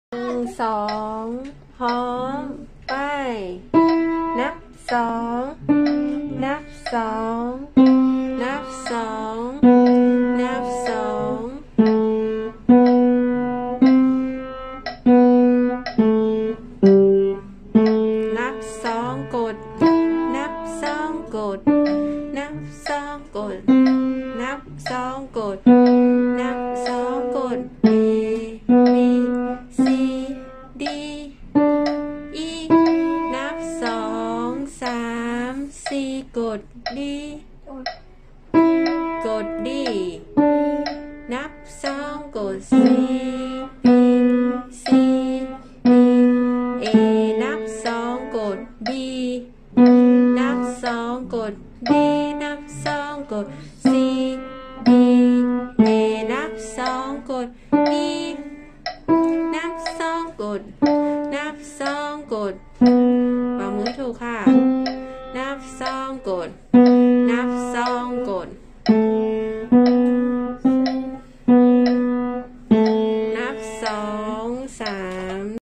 สองพร้อมไปนับสองนับสองนับสองนับสองนับสองกดนับสองกดนับสองกดนับสองกดนับสองกด A B C D E นับสองสามสี่กด D กด D นับสองกด C B C D A นับสองกด B นับสองกด D นับสองกด C D A นับสองกด E นับสองกดนับสองกดวางมือถูกค่ะนับสองกดนับสองกดนับสองสาม